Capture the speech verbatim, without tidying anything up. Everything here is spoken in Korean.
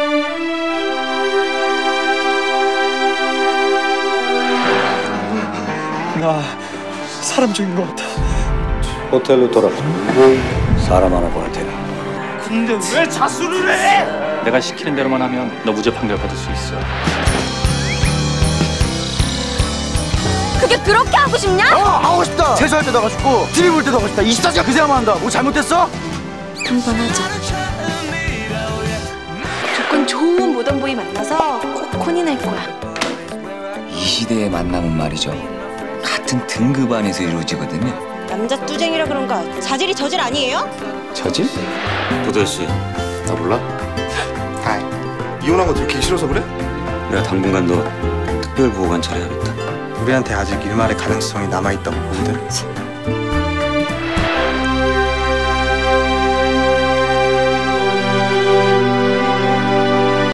나 사람 죽인 것 같아. 호텔로 돌아가. 사람 하나 보내 데려. 근데 왜 자수를 해? 내가 시키는 대로만 하면 너 무죄 판결 받을 수 있어. 그게 그렇게 하고 싶냐? 어, 하고 싶다. 세수할 때도 하고 싶고 티비 볼 때도 하고 싶다. 이십사 시간 그 생각만 한다. 뭐 잘못됐어? 한번 하자. 조건 좋은 모던보이 만나서 꼭 혼이 날 거야. 이 시대의 만남은 말이죠, 같은 등급 안에서 이루어지거든요. 남자 뚜쟁이라 그런가 자질이 저질 아니에요? 저질? 도대 씨, 나 몰라? 아이, 이혼한 거 들키기 싫어서 그래? 내가 당분간 너 특별보호관 처리하겠다. 우리한테 아직 일말의 가능성이 남아있다고 보거든.